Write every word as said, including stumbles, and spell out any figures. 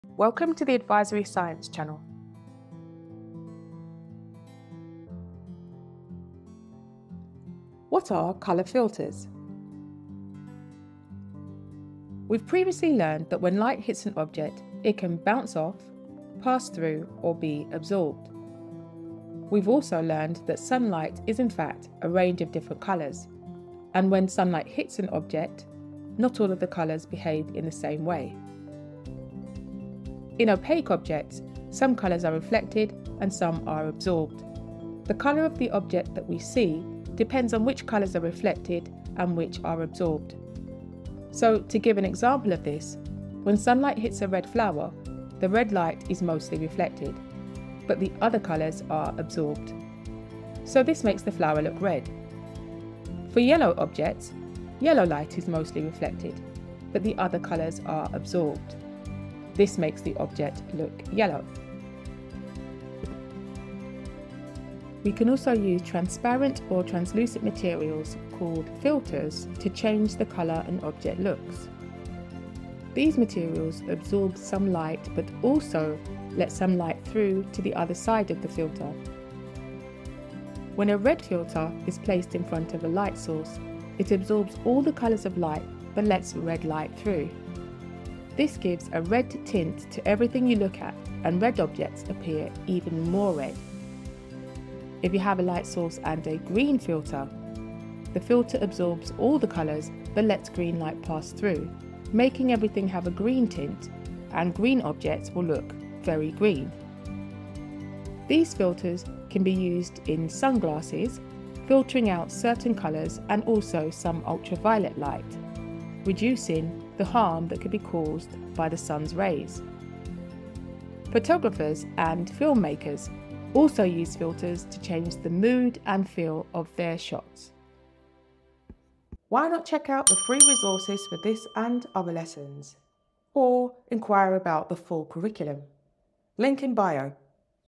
Welcome to the Advisory Science channel. What are colour filters? We've previously learned that when light hits an object, it can bounce off, pass through, or be absorbed. We've also learned that sunlight is in fact a range of different colours, and when sunlight hits an object, not all of the colours behave in the same way. In opaque objects, some colours are reflected and some are absorbed. The colour of the object that we see depends on which colours are reflected and which are absorbed. So, to give an example of this, when sunlight hits a red flower, the red light is mostly reflected, but the other colours are absorbed. So this makes the flower look red. For yellow objects, yellow light is mostly reflected, but the other colours are absorbed. This makes the object look yellow. We can also use transparent or translucent materials called filters to change the colour an object looks. These materials absorb some light but also let some light through to the other side of the filter. When a red filter is placed in front of a light source, it absorbs all the colours of light but lets red light through. This gives a red tint to everything you look at, and red objects appear even more red. If you have a light source and a green filter, the filter absorbs all the colours but lets green light pass through, making everything have a green tint, and green objects will look very green. These filters can be used in sunglasses, filtering out certain colours and also some ultraviolet light, reducing the harm that could be caused by the sun's rays. Photographers and filmmakers also use filters to change the mood and feel of their shots. Why not check out the free resources for this and other lessons? Or inquire about the full curriculum? Link in bio.